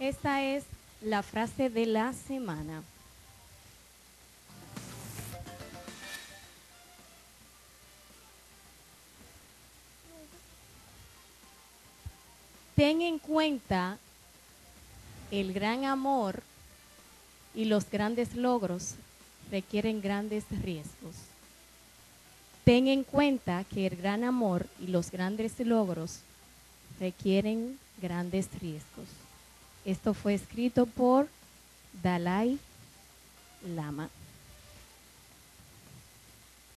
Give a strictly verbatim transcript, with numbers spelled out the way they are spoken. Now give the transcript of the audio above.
Esta es la frase de la semana. Ten en cuenta el gran amor y los grandes logros requieren grandes riesgos. Ten en cuenta que el gran amor y los grandes logros requieren grandes riesgos. Esto fue escrito por Dalai Lama.